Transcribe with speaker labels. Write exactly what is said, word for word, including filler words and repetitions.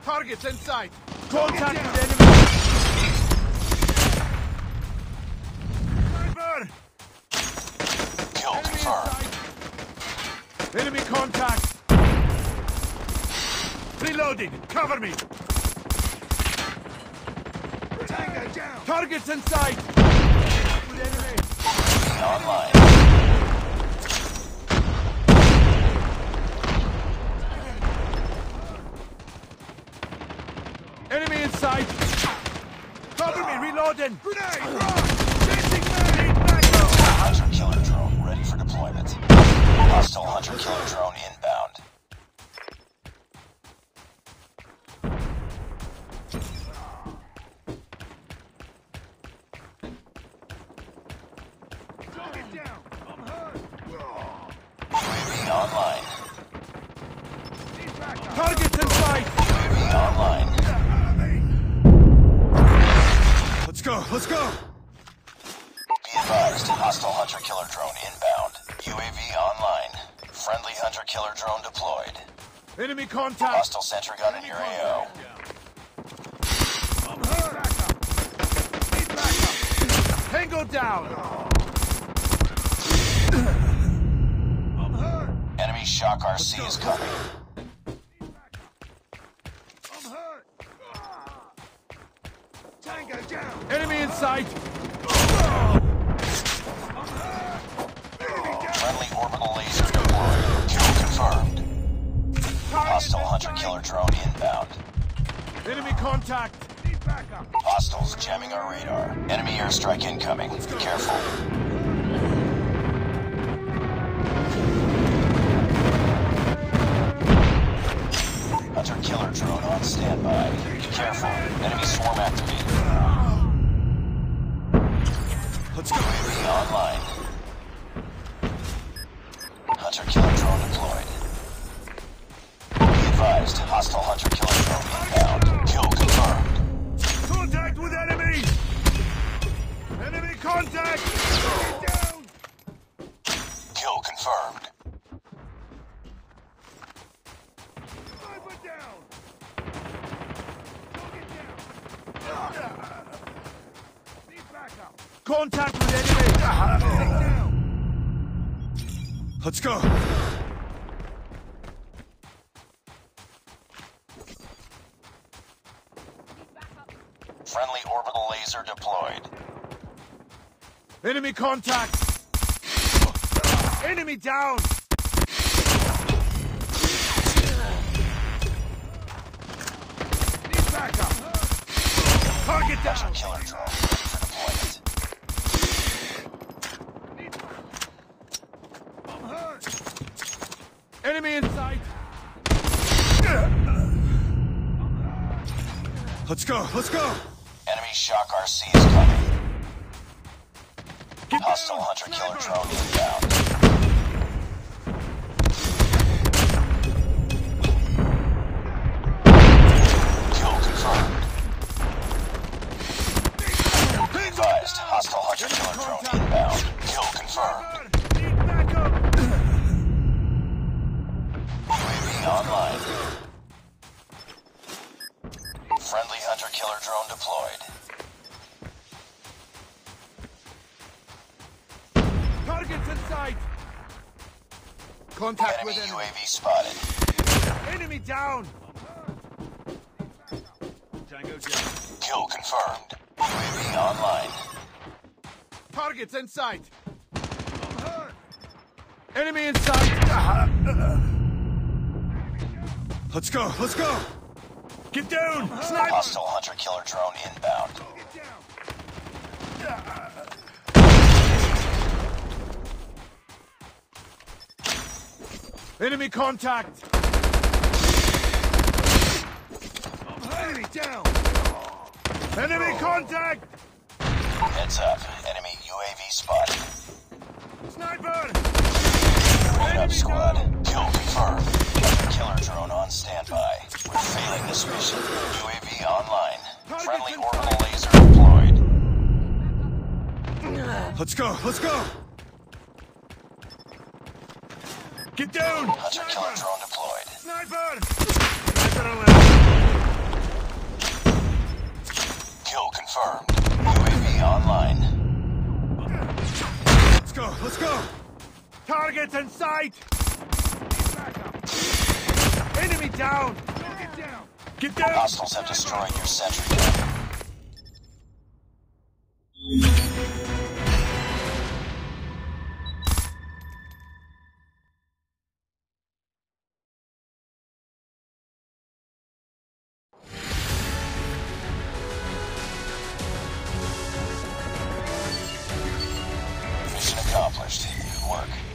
Speaker 1: Targets in sight. Contact with enemy. Sniper!
Speaker 2: Kill
Speaker 1: Enemy
Speaker 2: confirmed.
Speaker 1: in sight. Enemy contact. Reloading. Cover me. Tango down. Targets in sight. With enemy.
Speaker 2: Online.
Speaker 1: Enemy in sight. Cover me. Reloading. Grenade. Run. Chasing me. Need backup.
Speaker 2: Hunter killer drone ready for deployment. Hostile hunter killer drone inbound.
Speaker 1: Target down. I'm hurt.
Speaker 2: U A V online.
Speaker 1: Need backup. Targets in sight.
Speaker 2: U A V online.
Speaker 1: Let's go. Let's go.
Speaker 2: Be advised, hostile hunter killer drone inbound. U A V online. Friendly hunter killer drone deployed.
Speaker 1: Enemy contact.
Speaker 2: Hostile sentry gun in your A O.
Speaker 1: I'm hurt. Backup. Need backup. Tango down. I'm hurt.
Speaker 2: Enemy shock R C is coming.
Speaker 1: I'm hurt. Tango down. Enemy in sight.
Speaker 2: Friendly orbital laser deployed. Kill confirmed. Hostile hunter killer drone inbound.
Speaker 1: Enemy contact. Need backup.
Speaker 2: Hostiles jamming our radar. Enemy airstrike incoming. Careful. Hunter killer drone on standby. Careful. Enemy swarm activated.
Speaker 1: Let's go.
Speaker 2: U A V online. Hunter killer drone deployed. Be advised, hostile hunter killer drone inbound. Kill confirmed.
Speaker 1: Contact with enemy. Enemy contact. Get down.
Speaker 2: Kill confirmed.
Speaker 1: Sniper down. Target down. Need backup. Contact with enemy. Take down. Let's go.
Speaker 2: Friendly orbital laser deployed.
Speaker 1: Enemy contact. Enemy down. Need backup. Target
Speaker 2: Hunter
Speaker 1: down.
Speaker 2: killer drone ready for deployment.
Speaker 1: I'm hurt. Enemy in sight. Let's go. Let's go.
Speaker 2: Enemy shock R C is coming.
Speaker 1: Get
Speaker 2: Hostile
Speaker 1: down.
Speaker 2: hunter killer
Speaker 1: Sniper.
Speaker 2: drone inbound. Kill confirmed. Be advised, hostile hunter killer drone inbound. Kill confirmed.
Speaker 1: Need backup.
Speaker 2: U A V online. Friendly hunter killer drone deployed.
Speaker 1: Targets in sight. Contact
Speaker 2: Enemy
Speaker 1: with
Speaker 2: U
Speaker 1: enemy.
Speaker 2: A V spotted.
Speaker 1: Enemy down. Tango down.
Speaker 2: Kill confirmed. U A V online.
Speaker 1: Targets in sight. I'm hurt. Enemy in sight. Let's go. Let's go. Get down. Sniper.
Speaker 2: Hostile hunter killer drone inbound.
Speaker 1: Get down. Enemy contact. Enemy down. Enemy contact.
Speaker 2: Heads up. Enemy U A V spotted.
Speaker 1: Sniper.
Speaker 2: Wait up, squad. Kill confirmed. Hunter killer drone on standby. We're failing this mission. U A V online. Friendly orbital laser deployed.
Speaker 1: Let's go. Let's go. Get down.
Speaker 2: Hunter killer drone deployed.
Speaker 1: Sniper. Sniper alert.
Speaker 2: Kill confirmed. U A V online.
Speaker 1: Let's go, let's go! Targets in sight! Enemy down! Get down! Get down!
Speaker 2: Hostiles have destroyed your sentry gun. Mission accomplished. Good work.